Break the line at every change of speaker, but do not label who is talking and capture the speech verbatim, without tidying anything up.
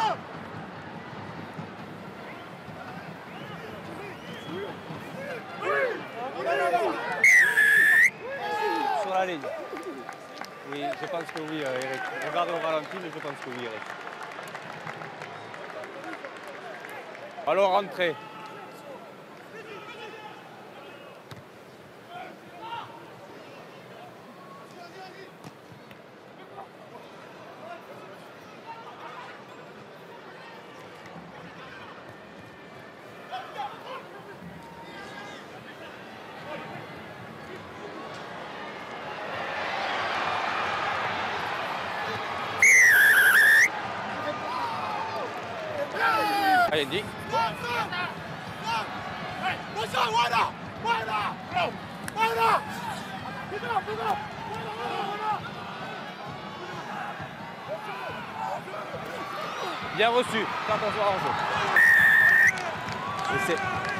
Sur la ligne. Oui, je pense que oui, euh, Eric. Regardez au ralenti, mais je pense que oui, Eric. Alors, rentrez. Allez, Dick. Bien reçu. Attention à Arnaud.